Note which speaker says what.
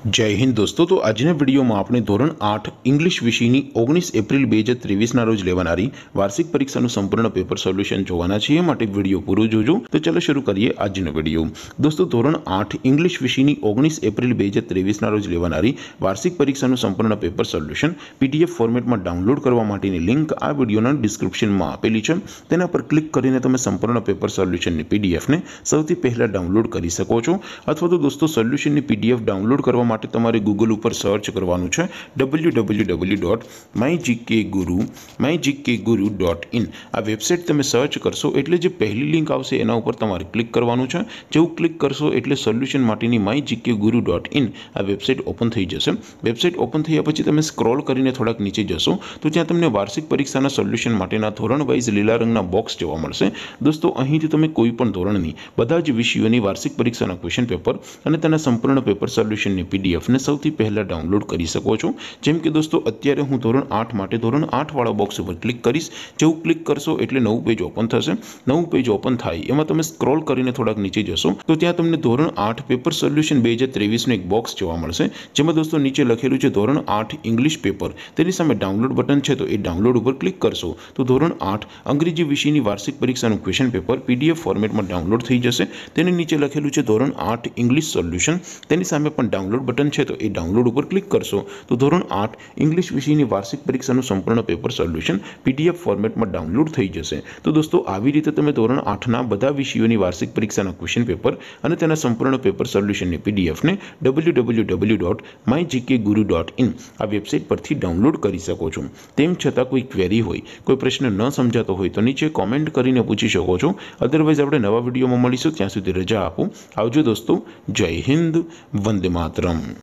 Speaker 1: जय हिंद दोस्तों। तो આજના વિડીયોમાં આપણે ધોરણ 8 ઇંગ્લિશ વિષયની 19 એપ્રિલ 2023ના રોજ લેવાનારી વાર્ષિક પરીક્ષાનું સંપૂર્ણ પેપર સોલ્યુશન જોવાના છીએ, માટે વિડીયો પૂરો જોજો। તો ચાલો શરૂ કરીએ આજનો વિડીયો। દોસ્તો ધોરણ 8 ઇંગ્લિશ વિષયની 19 એપ્રિલ 2023ના રોજ લેવાનારી વાર્ષિક પરીક્ષાનું સંપૂર્ણ પેપર સોલ્યુશન પીડીએફ ફોર્મેટમાં ડાઉનલોડ કરવા માટેની લિંક આ વિડીયોના ડિસ્ક્રિપ્શનમાં આપેલી છે। તેના પર ક્લિક કરીને તમે સંપૂર્ણ પેપર સોલ્યુશનની પીડીએફને સૌથી પહેલા ડાઉનલોડ કરી શકો છો, અથવા તો દોસ્તો સોલ્યુશનની પીડીએફ ડાઉનલોડ કરવા માટે તમારે ગૂગલ ઉપર સર્ચ કરવાનું છે www.mygkguru.in। આ વેબસાઇટ તમે સર્ચ કરશો એટલે જે પહેલી લિંક આવશે એના ઉપર તમારે ક્લિક કરવાનું છે। જેવું ક્લિક કરશો એટલે સોલ્યુશન માટેની mygkguru.in આ વેબસાઇટ ઓપન થઈ જશે। વેબસાઇટ ઓપન થયા પછી તમે સ્ક્રોલ કરીને થોડાક નીચે જશો તો ત્યાં તમને વાર્ષિક પરીક્ષાના સોલ્યુશન માટેના ધોરણ વાઇઝ લીલા રંગના બોક્સ જોવા મળશે। દોસ્તો અહીંથી તમે કોઈ પણ ધોરણની બધા જ વિષયોની વાર્ષિક પરીક્ષાના ક્વેશ્ચન પેપર અને તેના સંપૂર્ણ પેપર સોલ્યુશનની પીડીએફ ને સૌથી પહેલા ડાઉનલોડ કરી શકો છો। જેમ કે દોસ્તો અત્યારે હું ધોરણ 8 માટે ધોરણ 8 વાળા બોક્સ ઉપર ક્લિક કરીશ। જેવું ક્લિક કરશો એટલે નવું પેજ ઓપન થશે। નવું પેજ ઓપન થાય એમાં તમે સ્ક્રોલ કરીને થોડાક નીચે જશો તો ત્યાં તમને ધોરણ 8 પેપર સોલ્યુશન 2023 નું એક બોક્સ જોવા મળશે, જેમાં દોસ્તો નીચે લખેલું છે ધોરણ 8 ઇંગ્લિશ પેપર। તેની સામે ડાઉનલોડ બટન છે, તો એ ડાઉનલોડ ઉપર ક્લિક કરશો તો ધોરણ 8 અંગ્રેજી વિષયની વાર્ષિક પરીક્ષાનું ક્વેશ્ચન પેપર પીડીએફ ફોર્મેટમાં ડાઉનલોડ થઈ જશે। તેની નીચે લખેલું છે ધોરણ 8 ઇંગ્લિશ સોલ્યુશન, તેની સામે પણ ડાઉનલોડ બટન છે, તો એ ડાઉનલોડ ઉપર ક્લિક કરશો તો ધોરણ 8 ઇંગ્લિશ વિષયની વાર્ષિક પરીક્ષાનું સંપૂર્ણ પેપર સોલ્યુશન પીડીએફ ફોર્મેટમાં ડાઉનલોડ થઈ જશે। તો દોસ્તો આવી રીતે તમે ધોરણ 8ના બધા વિષયોની વાર્ષિક પરીક્ષાના ક્વેશ્ચન પેપર અને તેના સંપૂર્ણ પેપર સોલ્યુશનની પીડીએફને www.mygkguru.in આ વેબસાઇટ પરથી ડાઉનલોડ કરી શકો છો। તેમ છતાં કોઈ ક્વેરી હોય, કોઈ પ્રશ્ન ન સમજાતો હોય તો નીચે કોમેન્ટ કરીને પૂછી શકો છો। અધરવાઇઝ આપણે નવા વિડીયોમાં મળીશું, ત્યાં સુધી રજા આપો। આવજો દોસ્તો। જય હિન્દ, વંદે માતરમ।